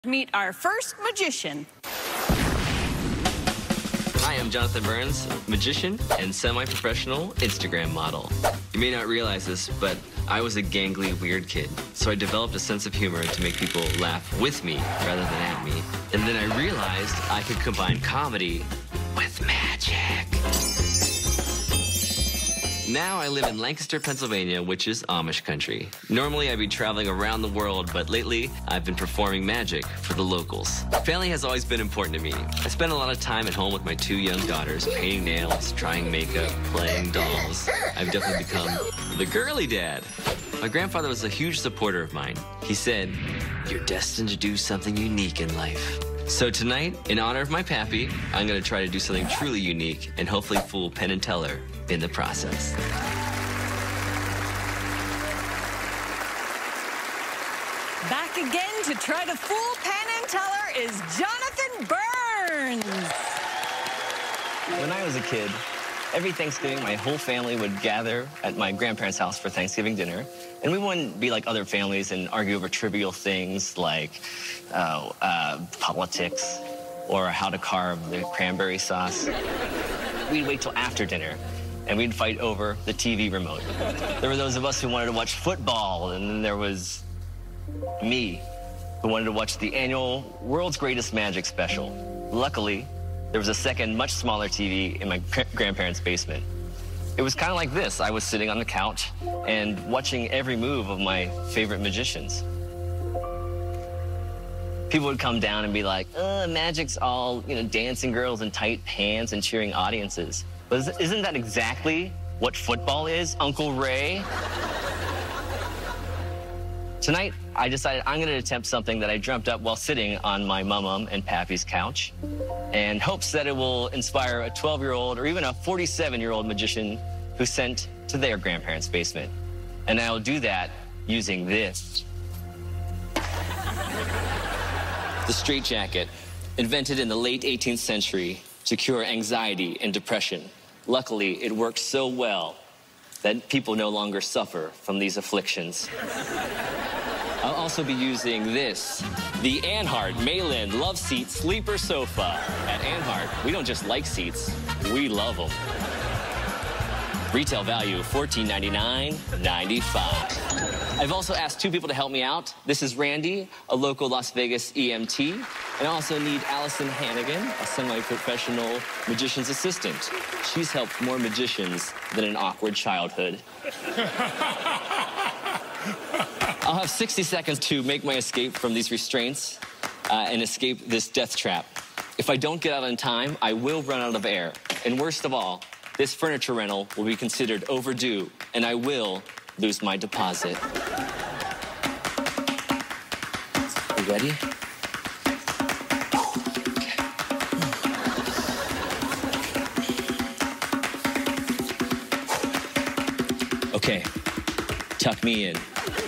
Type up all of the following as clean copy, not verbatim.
Meet our first magician. Hi, I'm Jonathan Burns, magician and semi-professional Instagram model. You may not realize this, but I was a gangly, weird kid. So I developed a sense of humor to make people laugh with me rather than at me. And then I realized I could combine comedy with magic. Now I live in Lancaster, Pennsylvania, which is Amish country. Normally I'd be traveling around the world, but lately I've been performing magic for the locals. Family has always been important to me. I spend a lot of time at home with my two young daughters, painting nails, trying makeup, playing dolls. I've definitely become the girly dad. My grandfather was a huge supporter of mine. He said, "You're destined to do something unique in life." So tonight, in honor of my pappy, I'm going to try to do something truly unique and hopefully fool Penn and Teller in the process. Back again to try to fool Penn and Teller is Jonathan Burns. When I was a kid, every Thanksgiving, my whole family would gather at my grandparents' house for Thanksgiving dinner. And we wouldn't be like other families and argue over trivial things like politics or how to carve the cranberry sauce. We'd wait till after dinner, and we'd fight over the TV remote. There were those of us who wanted to watch football, and then there was me, who wanted to watch the annual World's Greatest Magic special. Luckily, there was a second, much smaller TV in my grandparents' basement. It was kind of like this. I was sitting on the couch and watching every move of my favorite magicians. People would come down and be like, magic's all, dancing girls in tight pants and cheering audiences. But isn't that exactly what football is, Uncle Ray? Tonight, I decided I'm going to attempt something that I dreamt up while sitting on my mum and pappy's couch, and hopes that it will inspire a 12-year-old or even a 47-year-old magician who's sent to their grandparents' basement. And I'll do that using this. The straitjacket, invented in the late 18th century to cure anxiety and depression. Luckily, it works so well that people no longer suffer from these afflictions. I'll also be using this, the Anhart Malin Love Seat Sleeper Sofa. At Anhart, we don't just like seats, we love them. Retail value, $14.99.95. I've also asked two people to help me out. This is Randy, a local Las Vegas EMT, and I also need Allison Hannigan, a semi-professional magician's assistant. She's helped more magicians than an awkward childhood. I'll have 60 seconds to make my escape from these restraints and escape this death trap. If I don't get out in time, I will run out of air. And worst of all, this furniture rental will be considered overdue, and I will lose my deposit. You ready? Okay, tuck me in.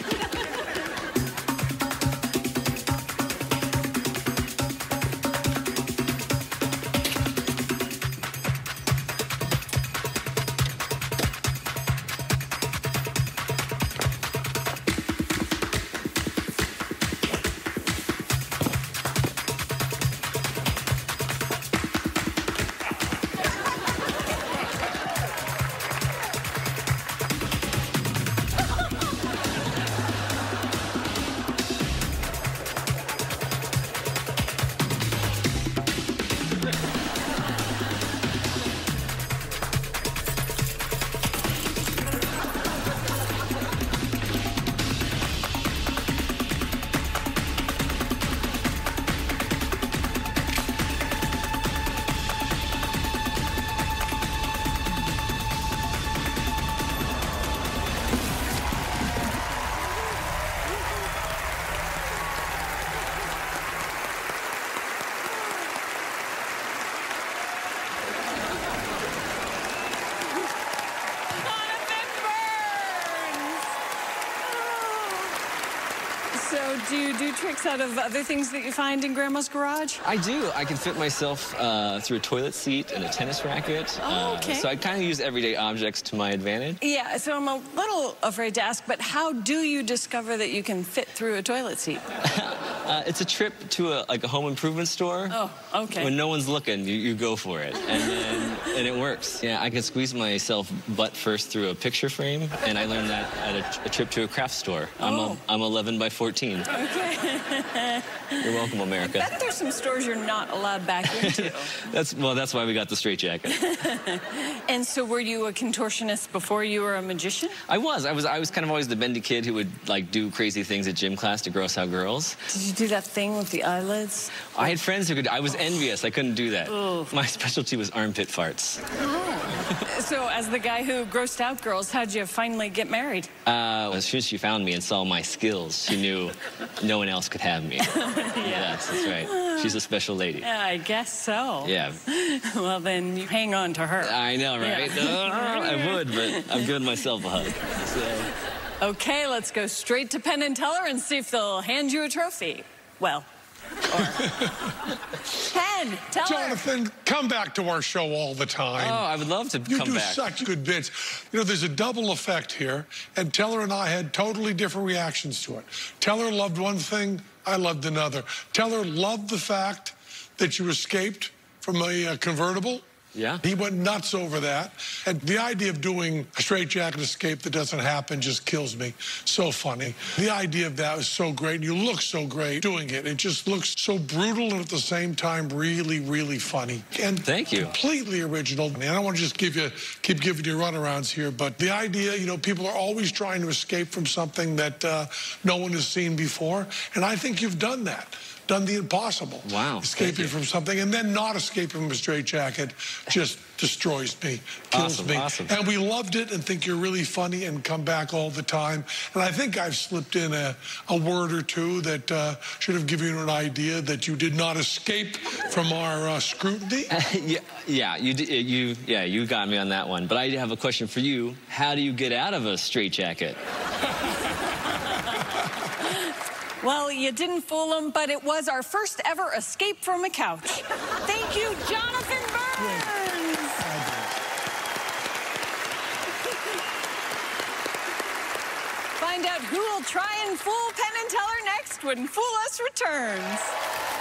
So do you do tricks out of other things that you find in Grandma's garage? I do. I can fit myself through a toilet seat and a tennis racket. Oh, okay. So I kind of use everyday objects to my advantage. Yeah, so I'm a little afraid to ask, but how do you discover that you can fit through a toilet seat? It's a trip to a home improvement store. Oh, okay. When no one's looking, you go for it, and it works. Yeah, I can squeeze myself butt first through a picture frame, and I learned that at a trip to a craft store. Oh. I'm 11 by 14. Okay. You're welcome, America. I bet there's some stores you're not allowed back into. That's why we got the straitjacket. And so were you a contortionist before you were a magician? I was kind of always the bendy kid who would like do crazy things at gym class to gross out girls. Did you do that thing with the eyelids? I had friends who could. I was envious. I couldn't do that. Ooh. My specialty was armpit farts. Oh. So as the guy who grossed out girls, how'd you finally get married? As soon as she found me and saw my skills, she knew no one else could have me. Yes, that's right. She's a special lady. Yeah, I guess so. Yeah. Well, then you hang on to her. I know, right? Yeah. I would, but I'm giving myself a hug. So. Okay, let's go straight to Penn and Teller and see if they'll hand you a trophy. Well, or... Penn, Teller. Jonathan, come back to our show all the time. Oh, I would love to You come do back. such good bits. You know, there's a double effect here, and Teller and I had totally different reactions to it. Teller loved one thing, I loved another. Teller loved the fact that you escaped from a convertible. Yeah. He went nuts over that. And the idea of doing a straitjacket escape that doesn't happen just kills me. So funny. The idea of that was so great. And you look so great doing it. It just looks so brutal and at the same time really, really funny. And thank you. Completely original. And I don't want to just keep giving you runarounds here, but the idea, you know, people are always trying to escape from something that no one has seen before. And I think you've done that. Done the impossible. Wow. Escaping from something and then not escaping from a straitjacket just destroys me, kills me. Awesome. And we loved it and think you're really funny and come back all the time. And I think I've slipped in a word or two that should have given you an idea that you did not escape from our scrutiny. You got me on that one. But I have a question for you. How do you get out of a straitjacket? Well, you didn't fool them, but it was our first ever escape from a couch. Thank you, Jonathan Burns. Find out who will try and fool Penn and Teller next when Fool Us returns.